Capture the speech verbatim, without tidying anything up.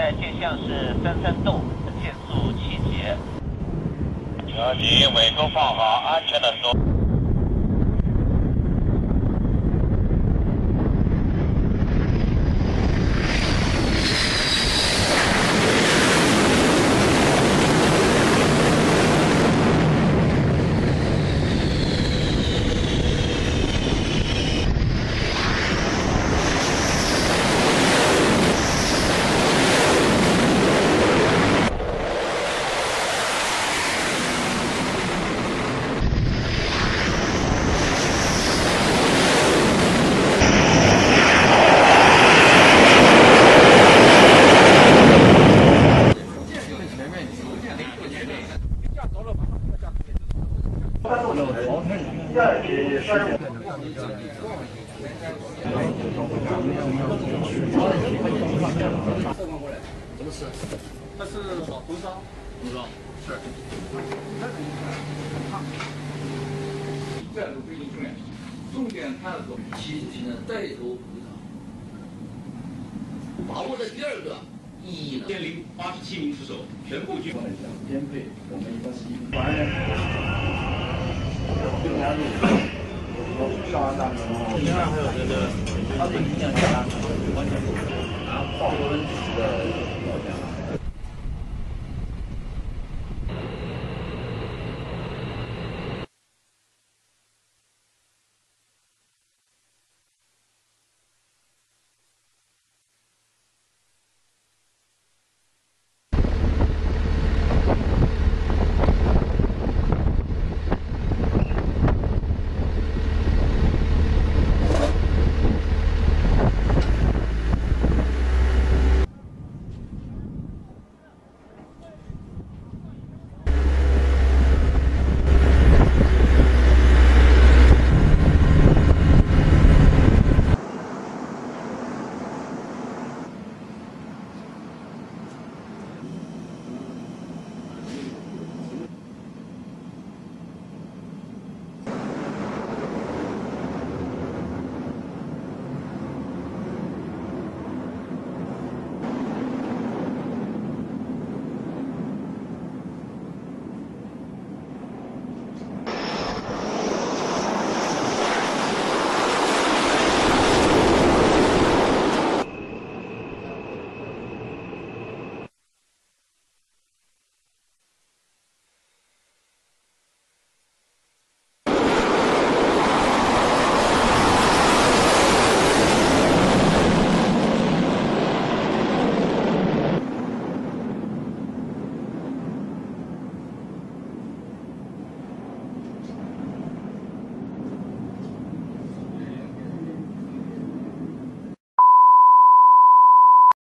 在渐向是三三洞，限速七节。小心尾钩放好，安全的收。 怎么吃？它是老红烧，红烧是。这样都非常重要，重点探索其实呢带头辅导。把握的第二个意义呢，千零八十七名出手全部军。编配我们一般是一完人。就拿路。上大。另外还有这个，他本身讲完全不。然后报个问题。